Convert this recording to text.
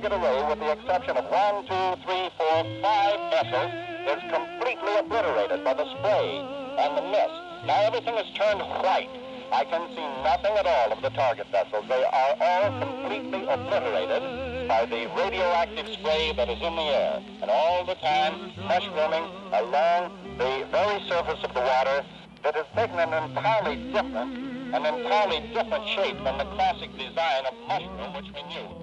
target array, with the exception of 1, 2, 3, 4, 5 vessels, is completely obliterated by the spray and the mist. Now everything is turned white. I can see nothing at all of the target vessels. They are all completely obliterated by the radioactive spray that is in the air. And all the time, mushrooming along the very surface of the water that has taken an entirely different shape than the classic design of mushroom which we knew.